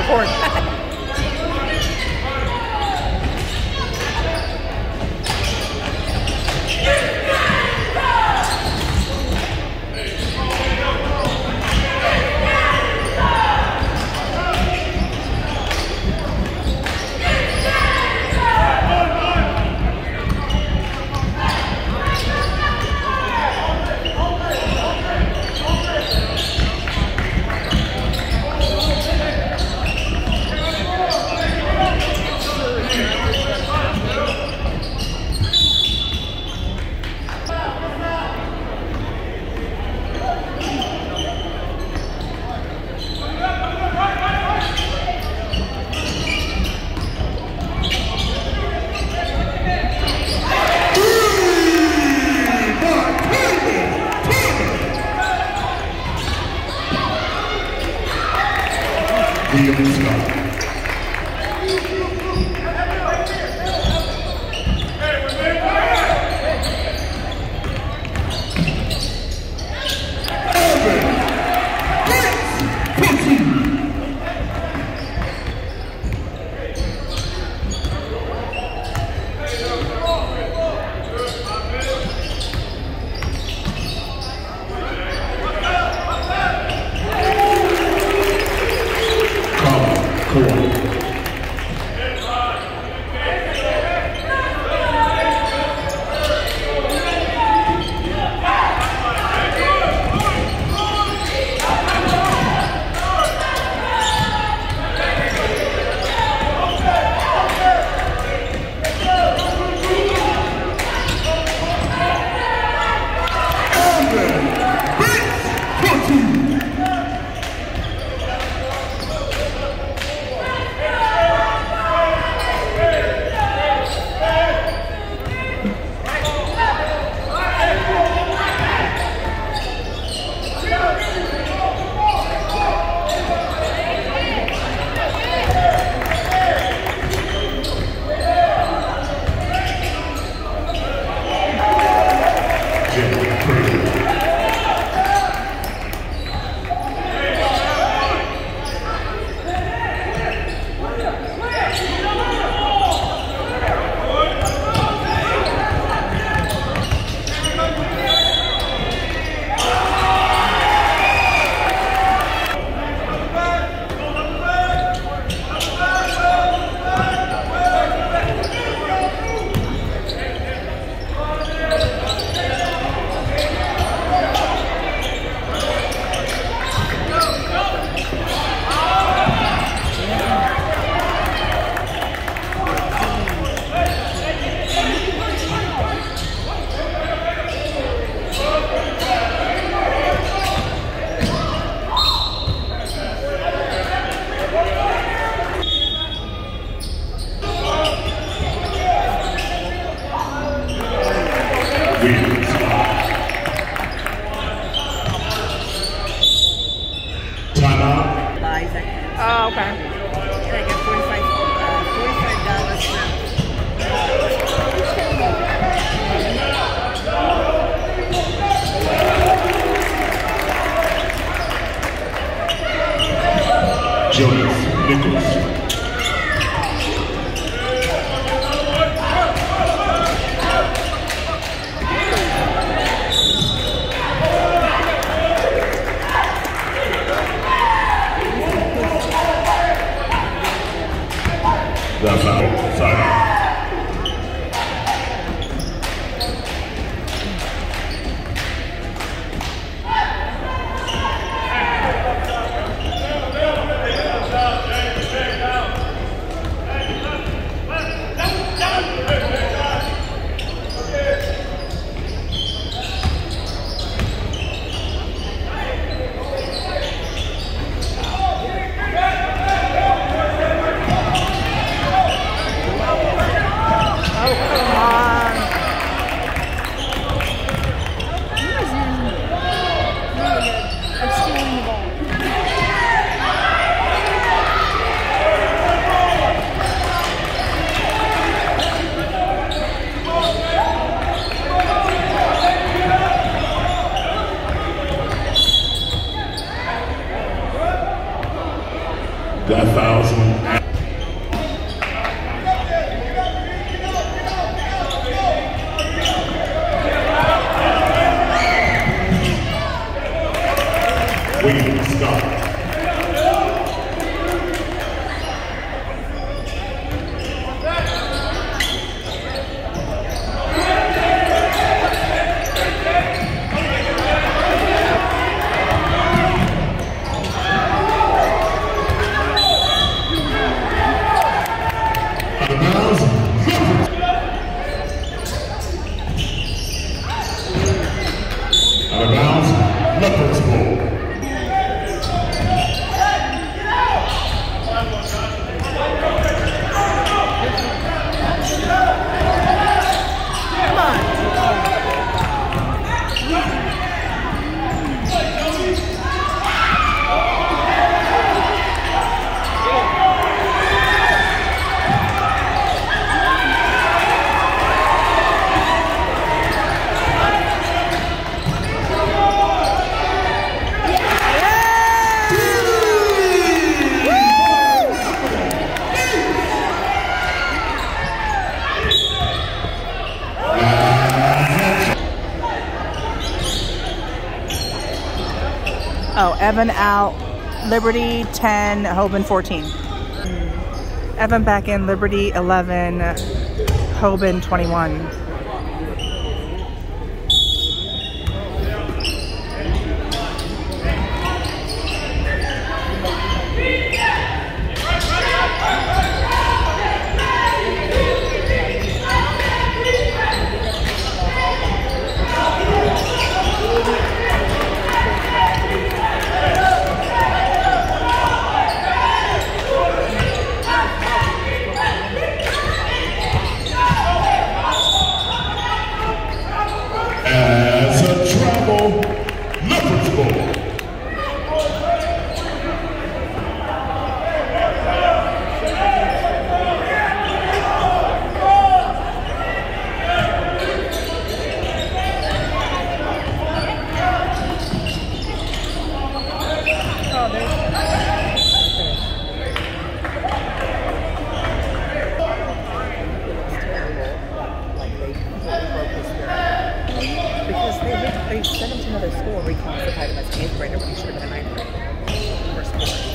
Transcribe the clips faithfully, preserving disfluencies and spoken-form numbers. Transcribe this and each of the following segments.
record. Oh, okay. Can I get forty-five dollars Jonas Nichols. That's out. Side. That fouls him. William Scott. Out of bounds, Leopards Bowl. Oh, Evan out, Liberty ten, Hoban fourteen. Evan back in, Liberty eleven, Hoban twenty-one. As a travel, Leopards Bowl. Because they, they sent him to another school, reclassified him as an eighth grader when he should have been a ninth grader for sports.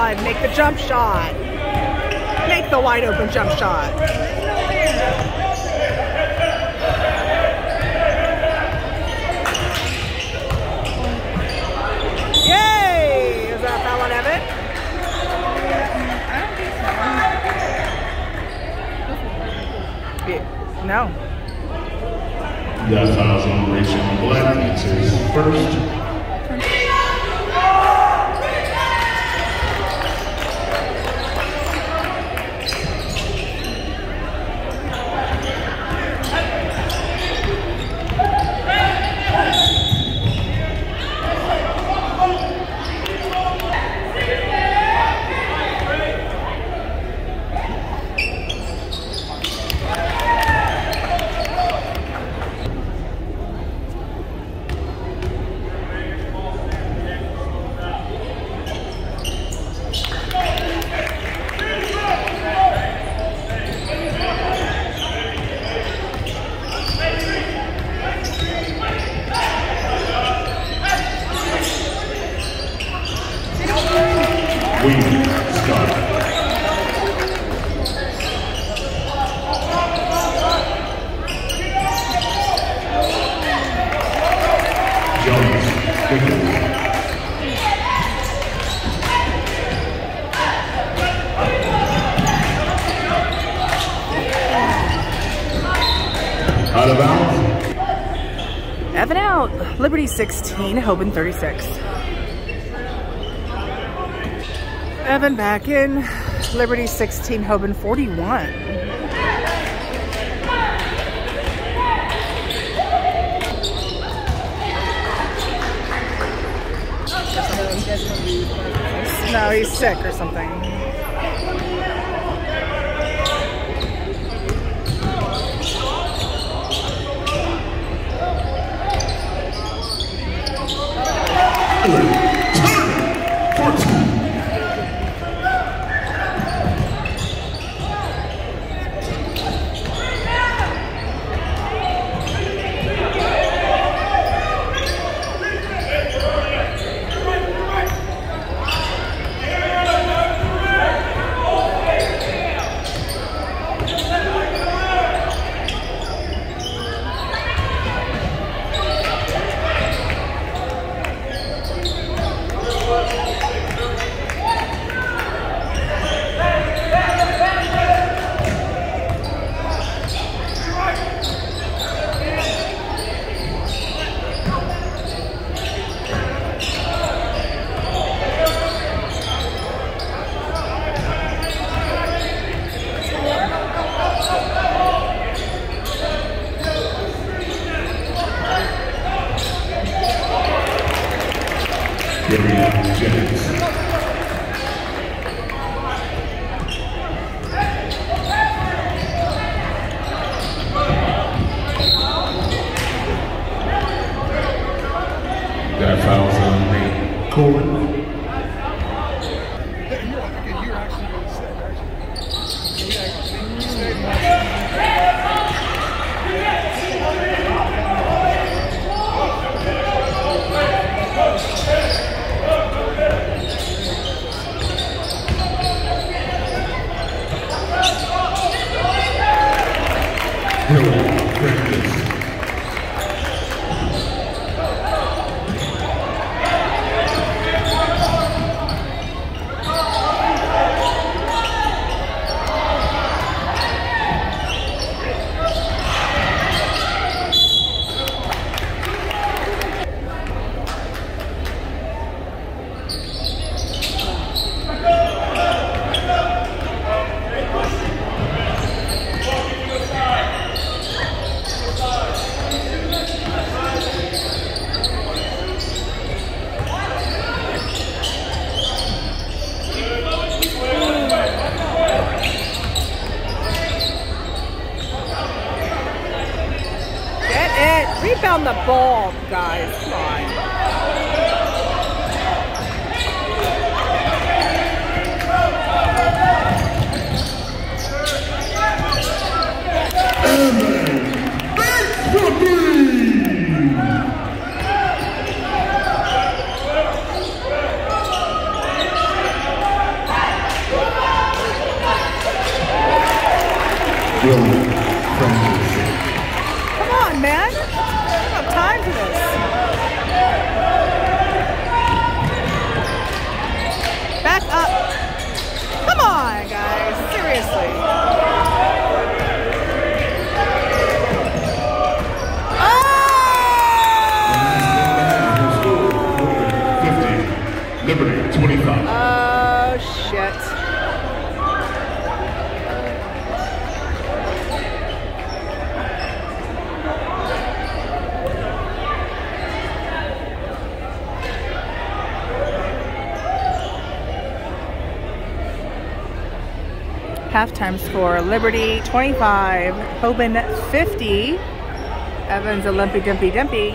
on, make the jump shot. Make the wide open jump shot. Yay! Is that a foul on Evan? Yeah. No. That fouls on Rachel Black. It's his first. We start. Jones, out of bounds. Evan out. Liberty sixteen, Hoban thirty-six. Evan back in. Liberty sixteen, Hoban forty-one. No, he's sick or something. That fouls on the court. Rebound the ball, guys. Come on. Will Francis. Come on, man. I don't have time for this. Back up. Come on, guys. Seriously. Liberty, twenty-five. Oh, shit. Halftime score, Liberty twenty-five, Hoban fifty. Evans a lumpy dumpy dumpy.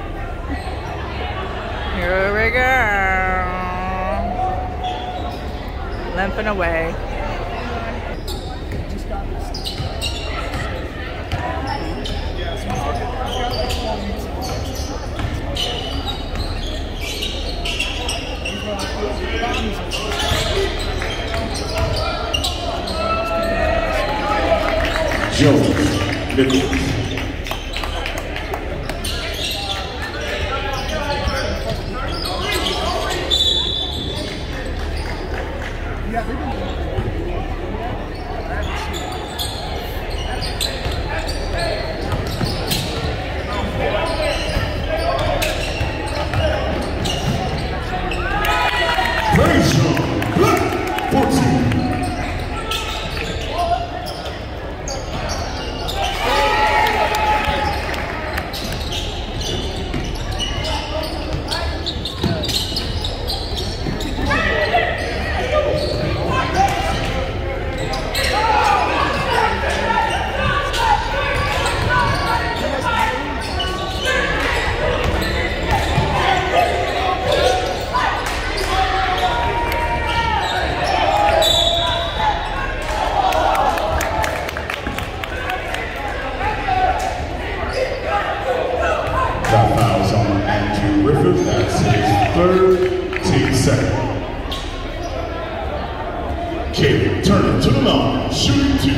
Here we go. Limping away. Jones, Nichols. That's his third, team second. Caleb turning to the line, shooting two.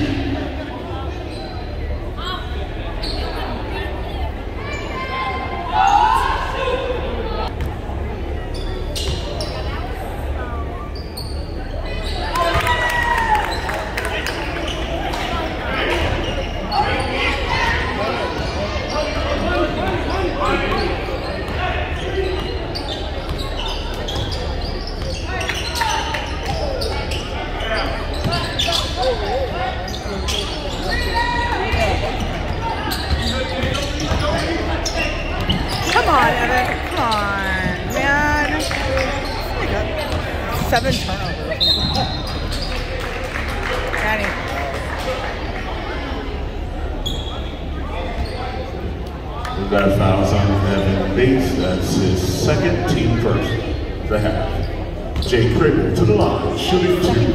Come on, Evan. Come on, man. Like a seven turnovers. Anyway. We've got fouls on Evan Bates. That's his second, team first. The half. Jay Critter to the line, shooting two.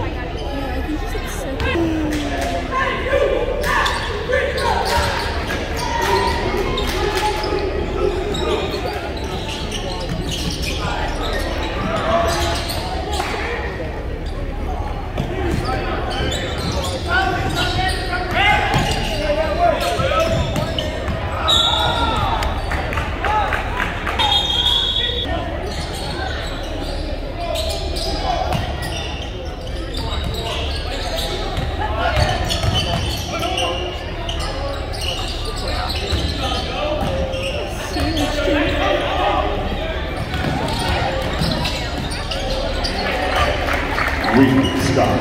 Reed Scott.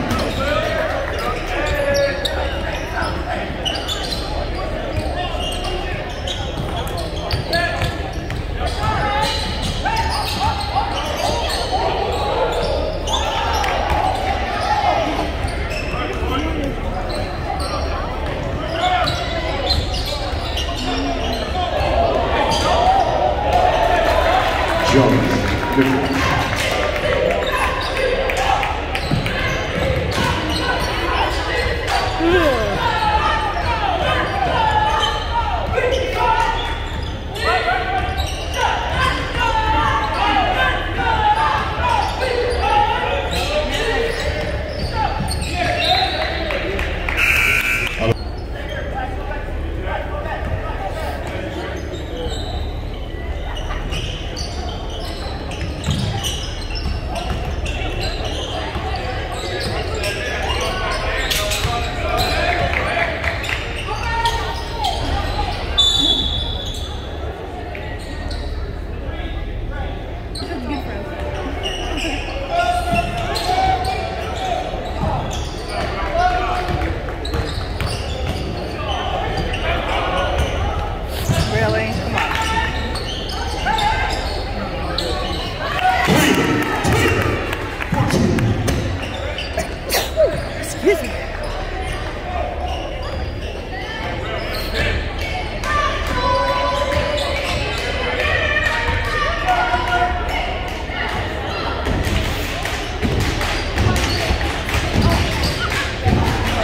Jones, Nichols. Hello.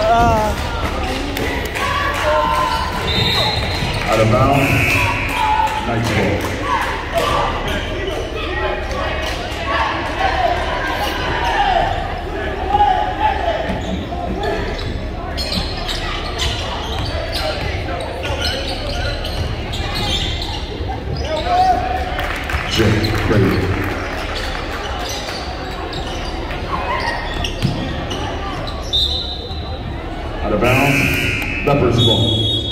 Uh, Out of bounds. Nice ball. Jay Craven. Out of bounds, Leopards ball.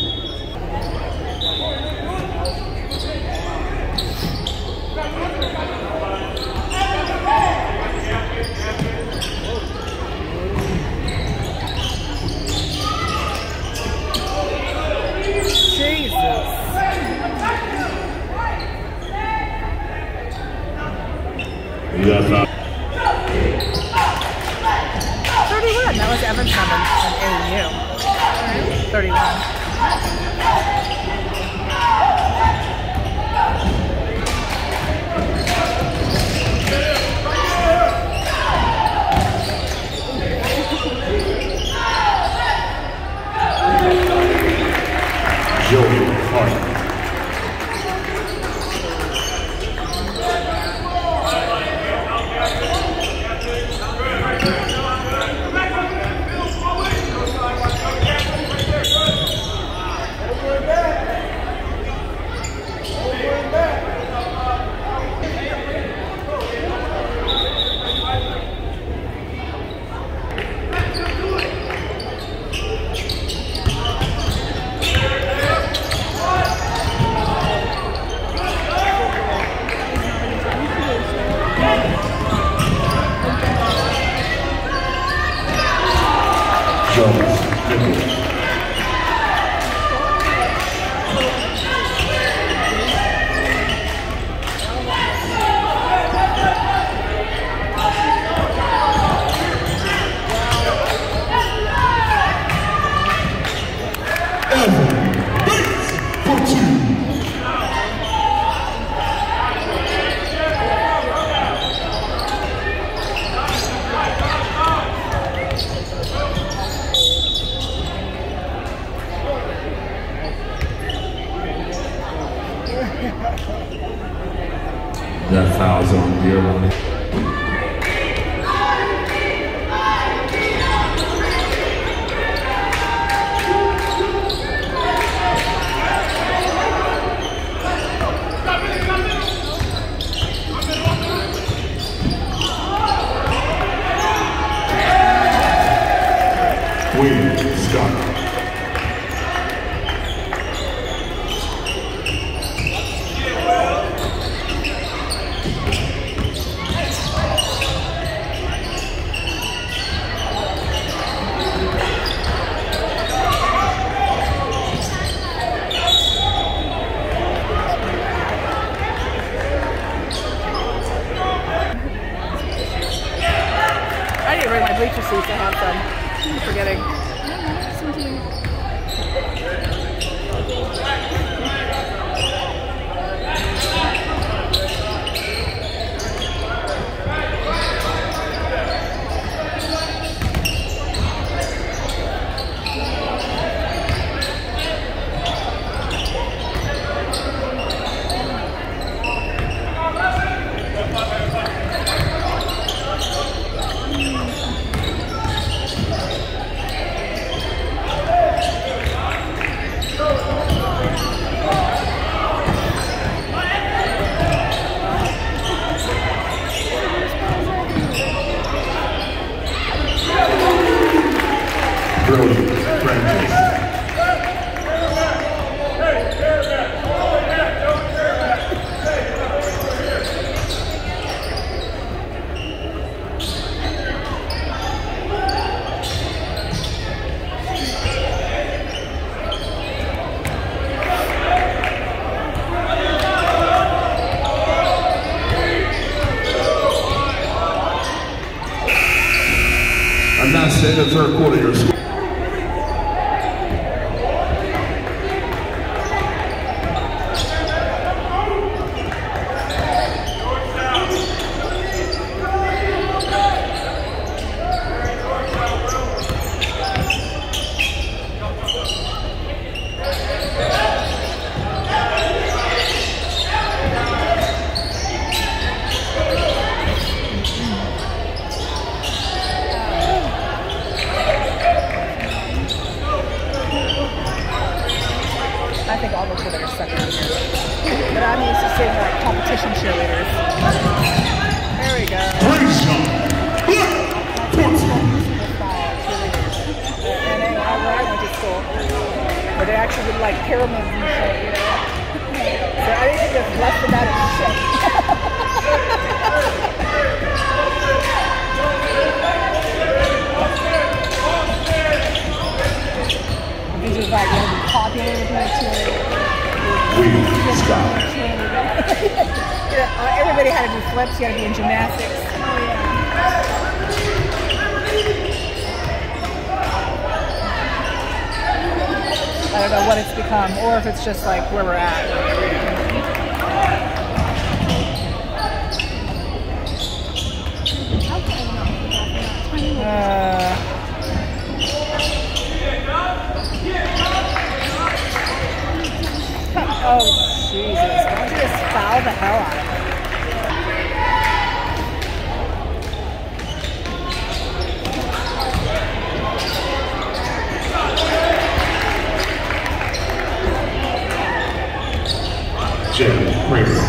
Jesus. You got five. thirty-one. That was Evan's number in A U. thirty-one. Joey Hart. Jones, Nicholas. That foul's on dear line. William Scott. I need to bring my bleacher seats to have some. I'm forgetting. Brilliant Francis. I'm not saying the third quarter, you're competition cheerleaders. There we go. Praise God. And I went to school where they actually did like pyramids and shit, you know. So I didn't think there's less than that in shit. This is like going to be popular with me too. We stop. Yeah, everybody had to do flips, you had to be in gymnastics. Oh, yeah. I don't know what it's become, or if it's just like where we're at. Uh, oh, Jesus. Why don't you just foul the hell out of it? Jay Kramer.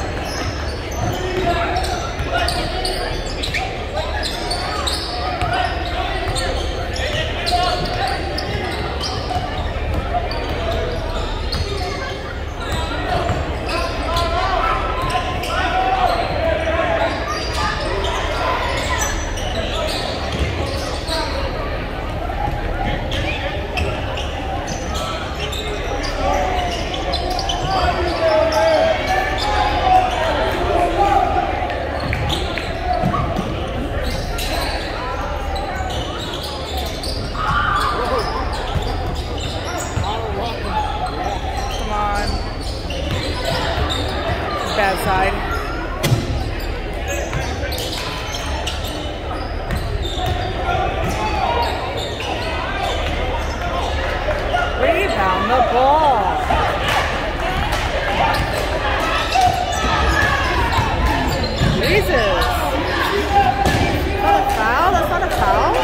Bad side. Rebound the ball. Jesus. Is that a foul? That's not a foul?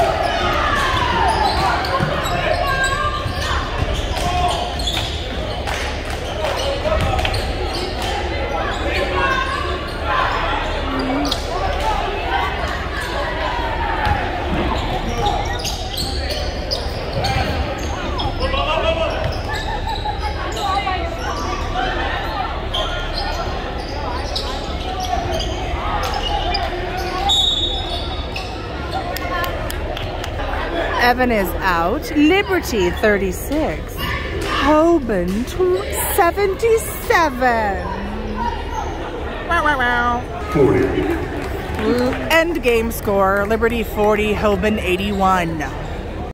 Evan is out. Liberty thirty-six. Hoban seventy-seven. Wow, wow, wow. forty. End game score. Liberty forty, Hoban eighty-one.